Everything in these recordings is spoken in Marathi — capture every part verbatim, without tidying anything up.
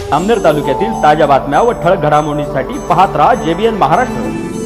जामनेर तालुक्यातील ताज्या बातम्या व ठळक घडामोडींसाठी पाहत राहा जेबीएन महाराष्ट्र।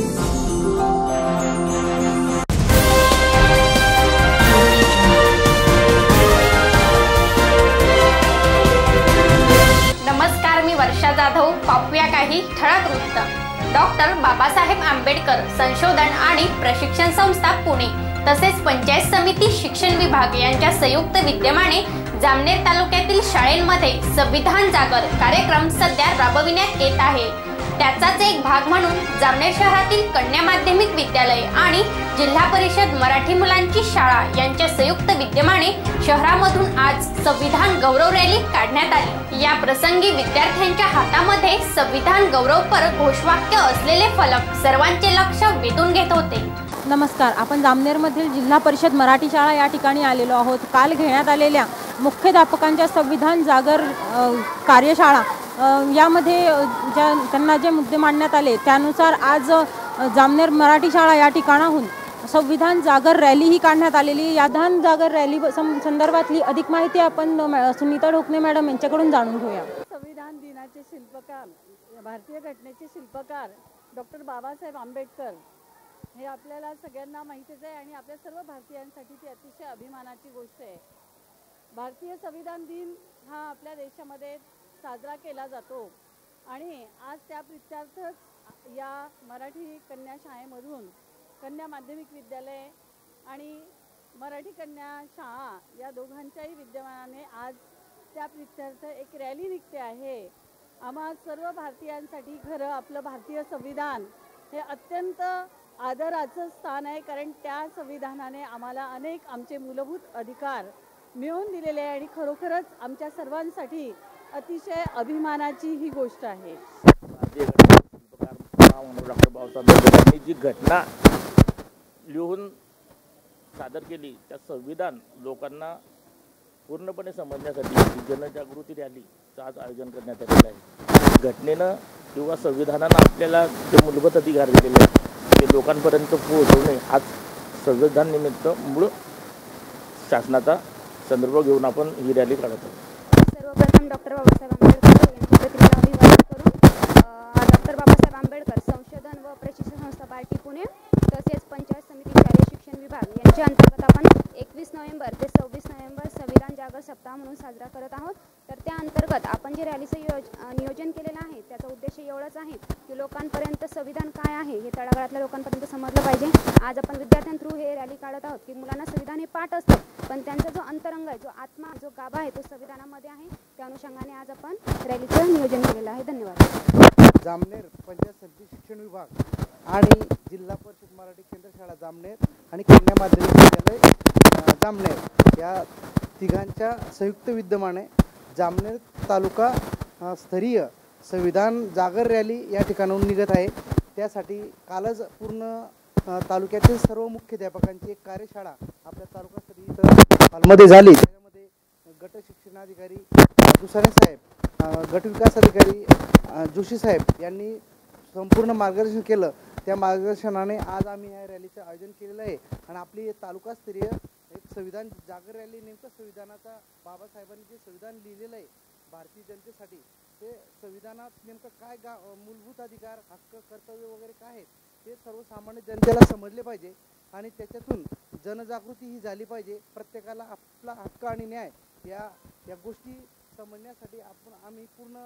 नमस्कार, मी वर्षा जाधव। पाहूया काही ठळक वृत्त। डॉक्टर बाबासाहेब आंबेडकर संशोधन आणि प्रशिक्षण संस्था पुणे तसेच पंचायत समिती शिक्षण विभाग यांच्या संयुक्त विद्यमाने जामनेर तालुक्यातील शाळांमध्ये संविधान जागर कार्यक्रम सध्या राबविण्यात येत आहे। त्याचाच एक भाग म्हणून जामनेर शहरातील कन्या माध्यमिक विद्यालय आणि जिल्हा परिषद मराठी मुलांची शाळा यांच्या संयुक्त विद्यमाने शहरामधून आज संविधान गौरव रॅली काढण्यात आली। या प्रसंगी विद्यार्थ्यांच्या हातामध्ये संविधान गौरवपर घोषवाक्य असलेले फलक सर्वांचे लक्ष वेधून घेत होते। नमस्कार, आपण जामनेरमधील जिल्हा परिषद मराठी शाळा या ठिकाणी आलेलो आहोत। काल घेण्यात आलेल्या मुख्याध्यापकांच्या संविधान जागर कार्यशाळा यामध्ये ज्या त्यांना जे मुद्दे मांडण्यात आले त्यानुसार आज जामनेर मराठी शाळा या ठिकाणाहून संविधान जागर रॅली ही काढण्यात आलेली। या संविधान जागर रॅली संदर्भातली अधिक माहिती आपण सुनीता ढोकणे मॅडम यांच्याकडून जाणून घेऊया। संविधान दिनाचे शिल्पकार, भारतीय घटनेचे शिल्पकार डॉक्टर बाबासाहेब आंबेडकर हे आपल्याला सगळ्यांना माहितीच आहे आणि आपल्या सर्व भारतीयांसाठी ती अतिशय अभिमानाची गोष्ट आहे। भारतीय संविधान दिन हा आपल्या देशामध्ये साजरा केला जातो आणि आज त्या प्रित्यर्थच या मराठी कन्या शाळेमधून कन्या माध्यमिक विद्यालय आणि मराठी कन्या शाळा या दोघांच्याही विद्यमानाने आज त्या प्रित्यर्थ एक रॅली निघते आहे। आम्हा सर्व भारतीयांसाठी खरं आपलं भारतीय संविधान हे अत्यंत आदराचं स्थान आहे, कारण त्या संविधानाने आम्हाला अनेक आमचे मूलभूत अधिकार मिळवून दिलेले आहे आणि खरोखरच आमच्या सर्वांसाठी अतिशय अभिमानाची ही गोष्ट आहे। डॉक्टर बाबासाहेब आंबेडकरांनी जी घटना लिहून सादर केली त्या संविधान लोकांना पूर्णपणे समजण्यासाठी जनजागृती रॅलीचं आज आयोजन करण्यात आलेलं आहे। घटनेनं किंवा संविधानानं आपल्याला जे मूलभूत अधिकार दिलेले आहेत ते लोकांपर्यंत पोहोचवणे हाच संविधान निमित्त मूळ शासनाचा संदर्भ घेऊन आपण ही रॅली काढत आहोत। सर्वप्रथम डॉक्टर बाबासाहेब आंबेडकर यांची प्रतिमा अभिवादन करून डॉक्टर बाबासाहेब आंबेडकर संशोधन व प्रशिक्षण संस्था पार्टी पुणे तसेच पंचायत समिती शालेय शिक्षण विभाग यांच्या अंतर्गत आपण एकवीस नोव्हेंबर ते सव्वीस नोव्हेंबर संविधान जागर सप्ताह म्हणून साजरा करत आहोत। तर त्या अंतर्गत आपण जे रॅलीचं योज नियोजन केलेलं आहे त्याचा उद्देश एवढाच आहे की लोकांपर्यंत संविधान काय आहे हे तळागाळातल्या लोकांपर्यंत समजलं पाहिजे। आज आपण विद्यार्थ्यां थ्रू हे रॅली काढत आहोत की मुलांना संविधान हे पाठ असतं, पण त्यांचा जो अंतरंग आहे, जो आत्मा, जो गाभा आहे तो संविधानामध्ये आहे। त्या अनुषंगाने आज आपण रॅलीचं नियोजन केलेलं आहे। धन्यवाद। जामनेर पंचायत समिती शिक्षण विभाग आणि जिल्हा परिषद मराठी केंद्र शाळा जामनेर आणि कन्या माध्यमिक विद्यालय जामनेर या तिघांच्या संयुक्त विद्यमाने जामनेर तालुका स्तरीय संविधान जागर रॅली या ठिकाणाहून निघत आहे। त्यासाठी कालच पूर्ण तालुक्यातील सर्व मुख्याध्यापकांची एक कार्यशाळा आपल्या तालुकास्तरीय इथं हॉलमध्ये झाली। त्यामध्ये गट शिक्षणाधिकारी दुसारे साहेब, गट विकास अधिकारी जोशी साहेब यांनी संपूर्ण मार्गदर्शन केलं। त्या मार्गदर्शनाने आज आम्ही या रॅलीचं आयोजन केलेलं आहे आणि आपली तालुकास्तरीय एक संविधान जागर रॅली नेमकं संविधानाचा बाबासाहेबांनी जे संविधान लिहिलेलं आहे भारतीय जनतेसाठी ते संविधानात नेमकं काय गा मूलभूत अधिकार, हक्क, कर्तव्य वगैरे काय आहेत ते सर्वसामान्य जनतेला समजले पाहिजे आणि त्याच्यातून जनजागृती ही झाली पाहिजे। प्रत्येकाला आपला हक्क आणि न्याय या या गोष्टी समजण्यासाठी आपण आम्ही पूर्ण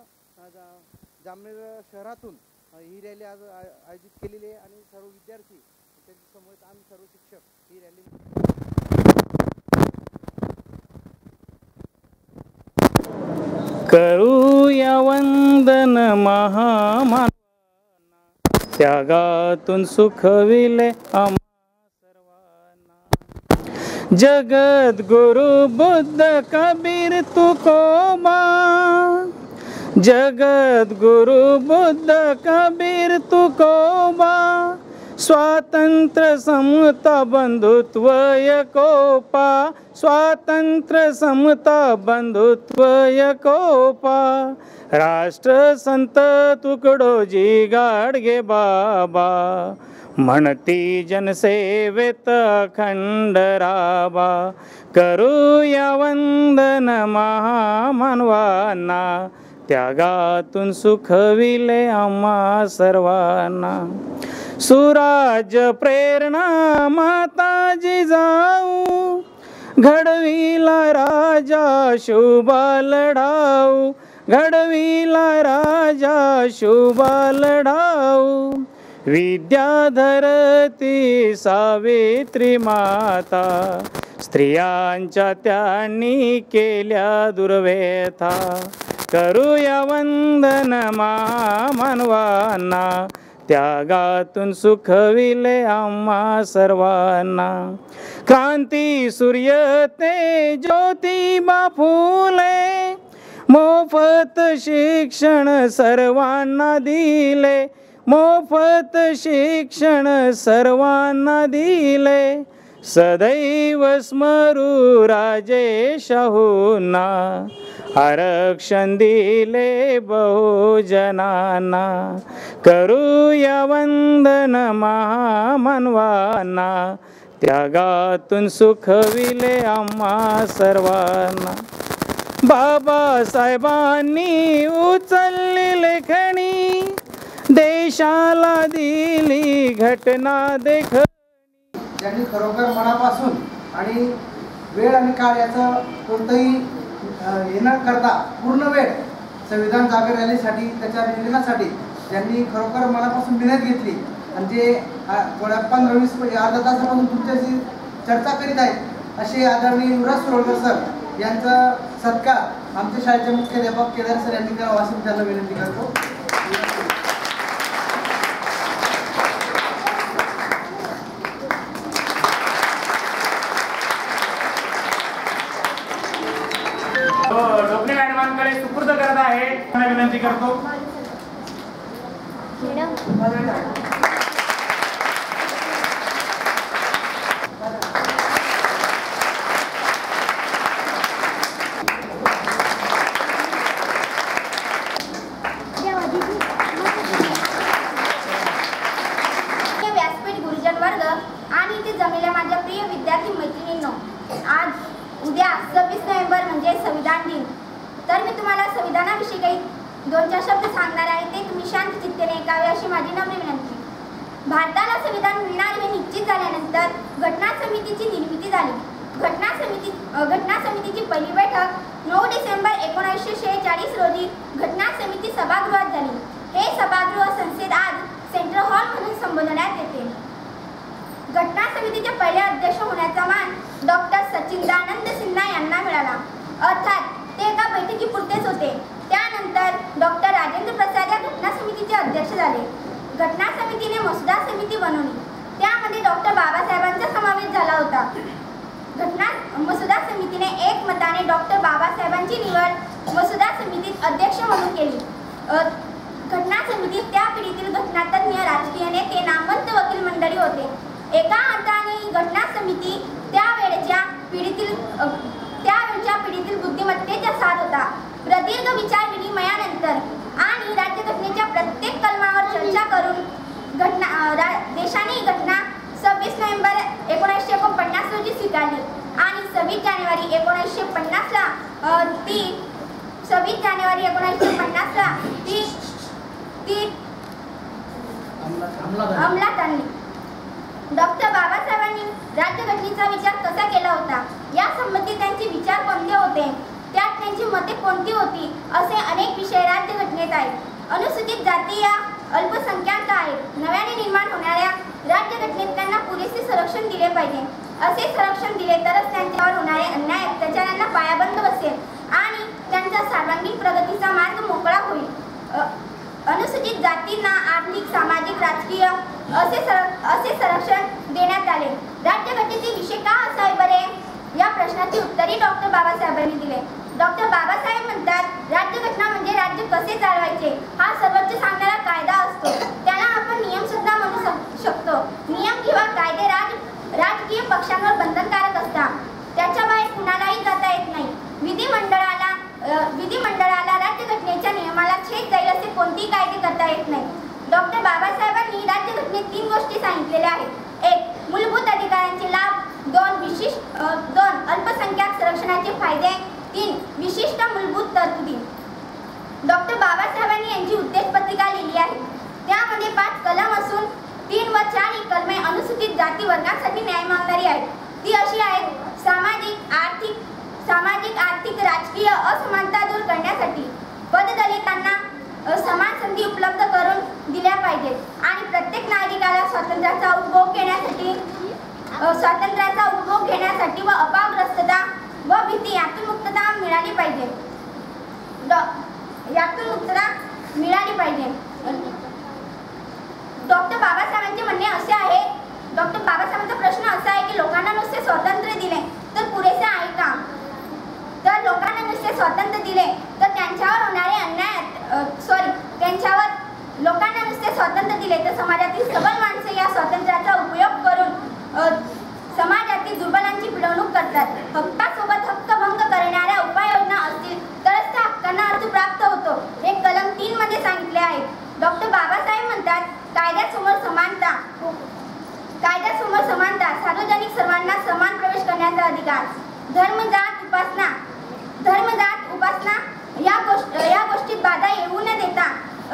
जामनेर शहरातून ही रॅली आज आयोजित केलेली आहे आणि सर्व विद्यार्थी त्यांच्यासमोर आम्ही सर्व शिक्षक ही रॅली करूया वंदन महामानवांना, त्यागातून सुखविले आम्हा सर्वांना। जगत गुरु बुद्ध कबीर तुकोबा, जगत गुरु बुद्ध कबीर तुकोबा, स्वातंत्र्य समता बंधुत्व एकोपा, स्वातंत्र्य समता बंधुत्व एकोपा, राष्ट्र संत तुकडोजी गाडगे बाबा, म्हणती जनसेवेत अखंड राबा। करूया वंदन महामानवांना, त्यागातून सुखविले आम्हा सर्वांना. सुराज्य प्रेरणा माता जिजाऊ, घडविला राजा शुभा लढाऊ, घडविला राजा शुभा लढाऊ. विद्याधरती सावित्री माता, स्त्रियांच्या त्यांनी केल्या दुर्व्यथा. करूया वंदन महामानवांना, त्यागातून सुखविले आम्हा सर्वांना. क्रांती सूर्य ते ज्योतिबा फुले, मोफत शिक्षण सर्वांना दिले, मोफत शिक्षण सर्वांना दिले. सदैव स्मरू राजे शाहूंना, आरक्षण दिले बहुजनांना. करूया वंदन महामानवांना, त्यागातून सुखविले आम्हा सर्वांना. बाबासाहेबांनी उचलली लेखणी, देशाला दिली घटना देख. ज्यांनी खरोखर मनापासून आणि वेळ आणि काळ याचा कोणताही हे न करता पूर्ण वेळ संविधान जागर रॅलीसाठी, त्याच्या नियोजनासाठी ज्यांनी खरोखर मनापासून मेहनत घेतली आणि जे थोड्या पंधरा वीस अर्धा तासापासून तुमच्याशी चर्चा करीत आहेत असे आदरणीय युवराज सुरोळकर सर यांचा सत्कार आमच्या शाळेचे मुख्याध्यापक केदार सर यांनी करावा अशी त्यांना विनंती करतो. डोकणे मॅडमांकडे सुपूर्द करत आहे, त्यांना विनंती करतो. व्यासपीठ गुरुजन वर्ग आणि इथे जमलेल्या माझ्या प्रिय विद्यार्थी मैत्रिणींनो, आज उद्या सव्वीस नोव्हेंबर म्हणजे संविधान दिन. तर मी तुम्हाला संविधानाविषयी काही दोन चार शब्द सांगणार आहे, ते तुम्ही शांत चित्तेने ऐकावे अशी माझी नम्र विनंती. भारताला संविधान मिळणार हे निश्चित झाल्यानंतर घटना समितीची निर्मिती झाली. घटना समिती घटना समितीची पहिली बैठक नऊ डिसेंबर एकोणीसशे शेहेचाळीस रोजी घटना समिती सभागृहात झाली. हे सभागृह संसद आज सेंट्रल हॉल म्हणून संबोधण्यात येते. घटना समितीचे पहिले अध्यक्ष होण्याचा मान डॉक्टर सच्चिदानंद सिन्हा यांना मिळाला. अर्थात ते एका बैठकीपुरतेच होते. त्यानंतर डॉक्टर राजेंद्र प्रसाद या घटना समितीचे अध्यक्ष झाले. घटना समितीने मसुदा समिती बनवली. त्यामध्ये डॉक्टर बाबासाहेबांचा समावेश झाला होता. घटना मसुदा समितीने एकमताने डॉक्टर बाबासाहेबांची निवड मसुदा समितीत अध्यक्ष म्हणून केली. घटना समितीत त्या पिढीतील घटनातज्ञ, राजकीय नेते, नामवंत वकील मंडळी होते. एका अर्थाने घटना समिती त्यावेळच्या पिढीतील त्यावेळच्या पिढीतील बुद्धिमत्तेचा साथ होता. प्रदीर्घ विचार विनिमयानंतर आणि राज्यघटनेच्या प्रत्येक कलमावर चर्चा करून घटना देशाने ही घटना सव्वीस नोव्हेंबर एकोणीसशे एकोणपन्नास रोजी स्वीकारली आणि सव्वीस जानेवारी एकोणीसशे पन्नासला ती सव्वीस जानेवारी एकोणीसशे पन्नासला ती ती अंमलात आणली. डॉक्टर बाबासाहेबांनी राज्यघटनेचा विचार कसा केला होता, या संबंधी त्यांचे विचार कोणते होते, त्यात त्यांची मते कोणती होती, असे अनेक विषय राज्यघटनेत आहेत. अनुसूचित जाती या अल्पसंख्याक आहेत. नव्याने निर्माण होणाऱ्या राज्यघटनेत त्यांना पुरेसे संरक्षण दिले पाहिजे. असे संरक्षण दिले तरच त्यांच्यावर होणारे अन्याय अत्याचारांना पायाबंद बसेल आणि त्यांचा सर्वांगीण प्रगतीचा मार्ग मोकळा होईल. अनुसूचित जातींना आर्थिक, सामाजिक, राजकीय असे सर असे संरक्षण देण्यात आले. राज्यघटनेचे विषय का असावे बरे, या प्रश्नाची उत्तरे डॉक्टर बाबासाहेबांनी दिले. डॉक्टर बाबासाहेब म्हणतात, राज्यघटना म्हणजे राज्य कसे चालवायचे हा सर्वोच्च सांगणारा कायदा असतो. त्याला आपण नियम सुद्धा म्हणू शकतो. नियम किंवा कायदे राज राजकीय पक्षांवर बंधनकारक असतात. त्याच्या बाहेर कुणालाही जाता येत नाही. विधिमंडळाला विधिमंडळाला राज्यघटनेच्या नियमाला छेद जाईल असे कोणतेही कायदे करता येत नाही. डॉक्टर बाबासाहेबांनी राज्यघटनेत तीन गोष्टी सांगितलेल्या आहेत. एक, मूलभूत अधिकारांचे लाभ. दोन, विशिष्ट दोन अल्पसंख्याक संरक्षणाचे फायदे. तीन, विशिष्ट मूलभूत तरतुदी. डॉक्टर बाबासाहेबांनी यांची उद्देश पत्रिका लिहिली आहे. त्यामध्ये पाच कलम असून तीन व चार ही कलमे अनुसूचित जाती वर्गासाठी न्याय मागणारी आहेत. ती अशी आहेत: सामाजिक आर्थिक सामाजिक आर्थिक राजकीय असमानता दूर करण्यासाठी पददलितांना समान संधी उपलब्ध करून दिल्या पाहिजेत आणि प्रत्येक नागरिकाला स्वातंत्र्याचा उपभोग घेण्यासाठी स्वातंत्र्याचा उपभोग घेण्यासाठी व अपावग्रस्तता व भीती यातून मुक्तता मिळाली पाहिजे यातून मुक्तता मिळाली पाहिजे. डॉक्टर बाबासाहेबांचे म्हणणे असे आहे डॉक्टर बाबासाहेबांचा प्रश्न असा आहे की लोकांना नुसते स्वातंत्र्य दिले तर पुरेसे आहे का? तर लोकांना नुसते स्वातंत्र्य दिले तर त्यांच्यावर होणारे अन्याय सॉरी त्यांच्यावर लोकांना नुसते स्वातंत्र्य दिले तर समाजातील सबल माणसे या स्वातंत्र्याचा उपयोग करून समाजातील दुर्बलांची पिळवणूक करतात. हक्कासोबत हक्कभंग करणाऱ्या उपाययोजना असतील तरच त्या हक्कांना अर्थ प्राप्त होतो. हे कलम तीन मध्ये सांगितले आहे. डॉक्टर बाबासाहेब म्हणतात, कायद्यासमोर समानता कायद्यासमोर समानता सार्वजनिक सर्वांना समान प्रवेश करण्याचा अधिकार, धर्म जात उपासना धर्म जात उपासना या गोष्ट या गोष्टीत बाधा येऊ न देता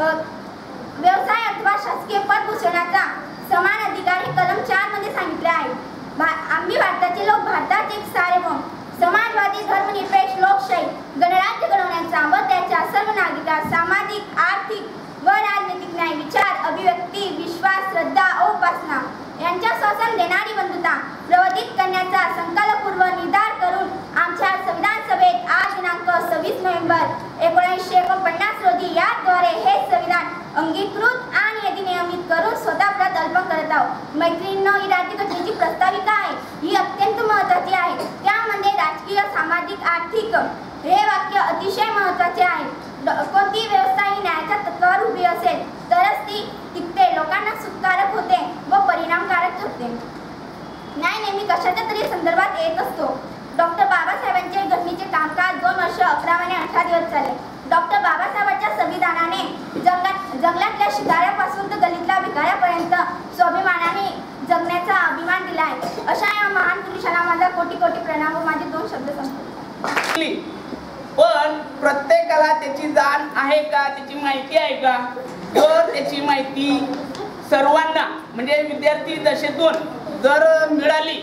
व्यवसाय अथवा शासकीय पद भूषणाचा समान अधिकार हे कलम चार मध्ये सांगितले आहे. आम्ही भारताचे लोक भारताचे एक सार्वभौम समाजवादी धर्मनिरपेक्ष लोकशाही गणराज्य घडवण्याचा व त्याच्या सर्व नागरिकांना सामाजिक आर्थिक व राजनैतिक न्याय विचार अभिव्यक्ती विश्वास श्रद्धा व उपासना यांच्या श्वसन देणारी बंधुता प्रवर्धित करण्याचा संकल्पपूर्व निर्धार करून आमच्या संविधान सभेत आज दिनांक सव्वीस नोव्हेंबर एकोणीसशे एकोणपन्नास रोजी याद्वारे हे संविधान अंगीकृत आणि अधिनियमित करून स्वतः प्रत अर्पण करत आहोत. मैत्रिणींनो, ही राज्यघटनेची प्रस्ताविका आहे. ही अत्यंत महत्त्वाची आहे. त्यामध्ये राजकीय सामाजिक आर्थिक हे वाक्य अतिशय महत्त्वाचे आहे. कोणती व्यवस्था ही न्यायाच्या तत्वावर उभी असेल तरच ती टिकते, लोकांना सुखकारक होते व परिणामकारक ठरते. न्याय नेहमी कशाच्या तरी संदर्भात येत असतो. डॉक्टर बाबासाहेबांचे घटनेचे कामकाज दोन वर्ष अकरा महिने अठरा दिवस चालले. डॉक्टर बाबासाहेबांच्या संविधानाने जंगलात जंगलातल्या शिकाऱ्यापासून तर गलितल्या भिकाऱ्यापर्यंत स्वाभिमानाने जगण्याचा अभिमान दिला आहे. अशा या महान पुरुषांना माझा कोटी कोटी प्रणाम व माझे दोन शब्द संपले. पण प्रत्येकाला त्याची जाण आहे का, त्याची माहिती आहे का? जर त्याची माहिती सर्वांना म्हणजे विद्यार्थी दशेतून जर मिळाली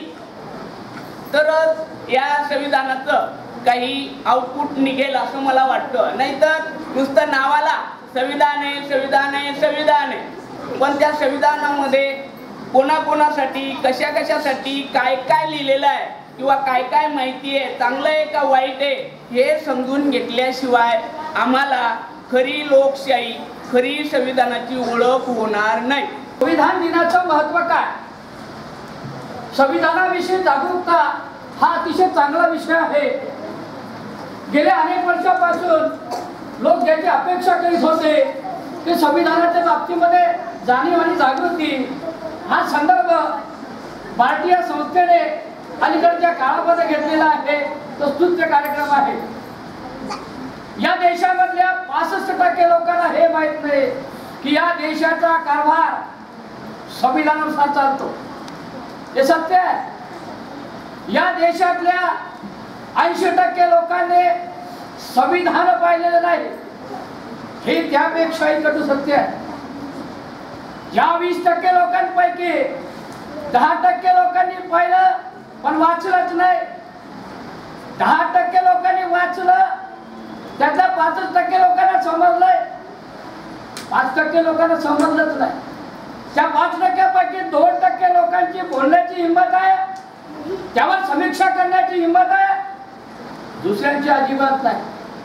तर या संविधानाचं काही आउटपुट निघेल असं मला वाटतं. नाहीतर नुसतं नावाला संविधान आहे संविधान आहे संविधान आहे, पण त्या संविधानामध्ये कोणाकोणासाठी कशा कशासाठी काय काय लिहिलेलं आहे किंवा काय काय माहिती आहे, चांगलं आहे का वाईट आहे हे समजून घेतल्याशिवाय आम्हाला खरी लोकशाही खरी संविधानाची ओळख होणार नाही. संविधान दिनाचं महत्त्व काय? संविधानाविषयी जागरूकता हा अतिशय चांगला विषय आहे. गेल्या अनेक वर्षापासून लोक ज्याची अपेक्षा करीत होते ते संविधानाच्या बाबतीमध्ये जाणीव आणि जागृती हा संदर्भ भारतीय संस्थेने अलीकडच्या काळामध्ये घेतलेला आहे. तो स्तुत्य कार्यक्रम आहे. या देशामधल्या पासष्ट टक्के लोकांना हे माहित नाही की या देशाचा कारभार संविधानानुसार चालतो. हे सत्य आहे. या देशातल्या ऐंशी टक्के लोकांनी संविधान पाहिलेलं नाही. हे त्यापेक्षाही कटू सत्य आहे. या वीस टक्के लोकांपैकी दहा टक्के लोकांनी पाहिलं पण वाचलंच नाही. दहा टक्के लोकांनी वाचलं, त्यातल्या पाचच टक्के लोकांना समजलंय, पाच टक्के लोकांना समजलंच नाही. त्या पाच टक्क्यापैकी दोन टक्के लोकांची बोलण्याची हिंमत आहे, त्यावर समीक्षा करण्याची हिंमत आहे, दुसऱ्यांची अजिबात नाही.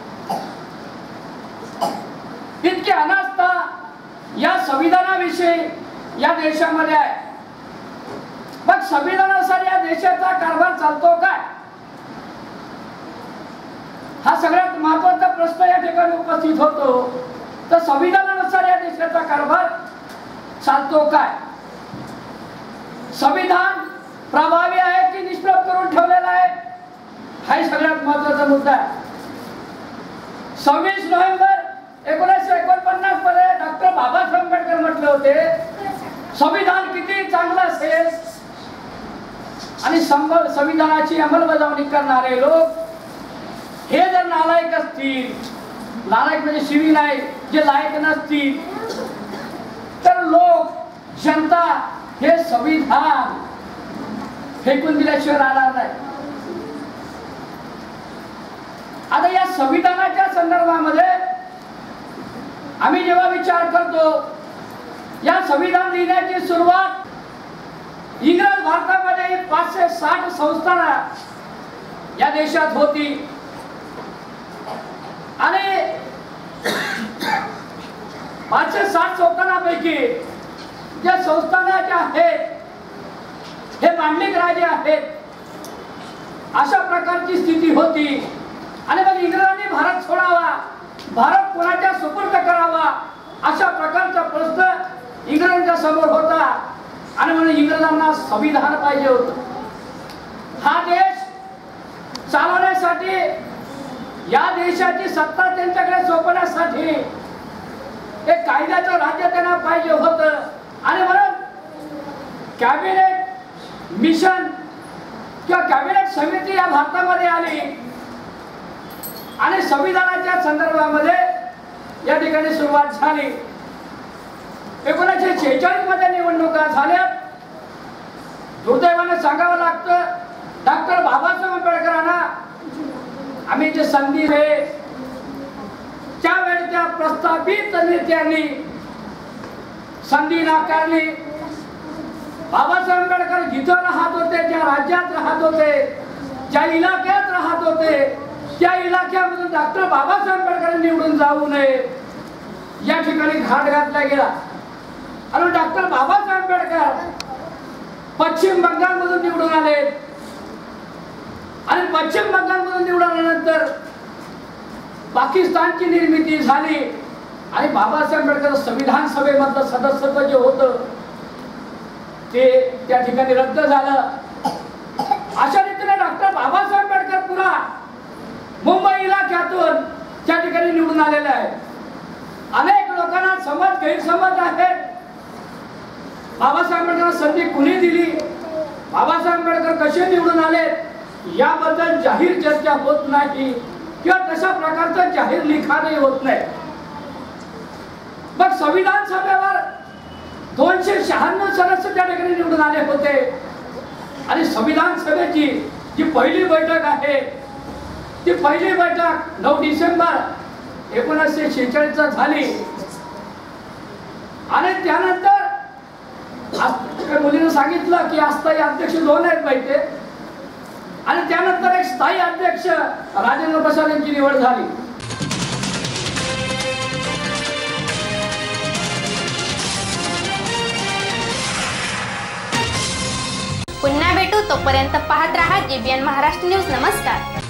इतकी अनास्था या संविधानाविषयी या देशामध्ये आहे. मग संविधानानुसार या देशाचा कारभार चालतो काय, हा सगळ्यात महत्वाचा प्रश्न या ठिकाणी उपस्थित होतो. तर संविधानानुसार या देशाचा कारभार चालतो काय? संविधान प्रभावी आहे की निष्प्रभ करून ठेवलेला आहे, हा सगळ्यात महत्वाचा मुद्दा आहे. सव्वीस नोव्हेंबर एकोणीसशे एकोणपन्नास मध्ये डॉक्टर बाबासाहेब आंबेडकर म्हटले होते संविधान किती चांगलं असेल आणि संविधानाची अंमलबजावणी करणारे लोक हे जर नालायक असतील नालायक म्हणजे शिवी नाही, जे लायक नसतील, तर लोक जनता हे संविधान फेकून दिल्याशिवाय राहणार नाही. आता या संविधानाच्या संदर्भामध्ये आम्ही जेव्हा विचार करतो, या संविधान लिहिण्याची सुरुवात इंग्रज भारतामध्ये पाचशे साठ संस्थानं या देशात होती आणि पाचशे साठ संस्थानापैकी ज्या संस्थाना ज्या आहेत हे मांडलिक राजे आहेत, अशा प्रकारची स्थिती होती. आणि मग इंग्रजांनी भारत सोडावा, भारत कोणाच्या सुपूर्द करावा, अशा प्रकारचा प्रश्न इंग्रजांच्या समोर होता. आणि म्हणून इंग्रजांना संविधान पाहिजे होतं. हा देश चालवण्यासाठी, या देशाची सत्ता त्यांच्याकडे सोपवण्यासाठी एक कायद्याचं राज्य त्यांना पाहिजे होतं. आणि म्हणून कॅबिनेट मिशन किंवा कॅबिनेट समिती या भारतामध्ये आली आणि संविधानाच्या संदर्भामध्ये या ठिकाणी सुरुवात झाली. एकोणीसशे शेहेचाळीस मध्ये निवडणुका झाल्या. दुर्दैवाने सांगावं लागतं, डॉक्टर बाबासाहेब आंबेडकरांना आम्ही जे संधी आहे त्यावेळी त्या प्रस्तावित नेत्यांनी संधी नाकारली. बाबासाहेब आंबेडकर जिथं राहत होते, ज्या राज्यात राहत होते, ज्या इलाक्यात राहत होते, त्या इलाक्यामधून डॉक्टर बाबासाहेब आंबेडकर निवडून जाऊ नये या ठिकाणी घाट घातला गेला. आणि डॉक्टर बाबासाहेब आंबेडकर पश्चिम बंगालमधून निवडून आले आणि पश्चिम बंगालमधून निवडून आल्यानंतर पाकिस्तानची निर्मिती झाली आणि बाबासाहेब आंबेडकर संविधान सभेमधलं सदस्यत्व जे होतं ते त्या ठिकाणी रद्द झालं. अशा रीतीने डॉक्टर बाबासाहेब आंबेडकर पुन्हा मुंबई इलाक्यातून त्या ठिकाणी निवडून आलेले आहे. अनेक लोकांना समज गैरसमज आहेत. बाबासाहेब आंबेडकरांना संधी कुणी दिली, बाबासाहेब आंबेडकर कसे निवडून आले याबद्दल जाहीर चर्चा होत नाही किंवा तशा प्रकारचं जाहीर लिखाणही होत नाही. मग संविधान सभेवर दोनशे शहाण्णव सदस्य त्या ठिकाणी निवडून आले होते आणि संविधान सभेची जी पहिली बैठक आहे ती पहिली बैठक नऊ डिसेंबर एकोणीसशे शेहेचाळीस ला झाली. आणि त्यानंतर मुलीने सांगितलं की अस्थायी अध्यक्ष दोन आहेत पाहिजे आणि त्यानंतर एक स्थायी अध्यक्ष राजेंद्र प्रसाद यांची निवड झाली. पुन्हा भेटू, तोपर्यंत पाहत रहा जेबीएन महाराष्ट्र न्यूज. नमस्कार.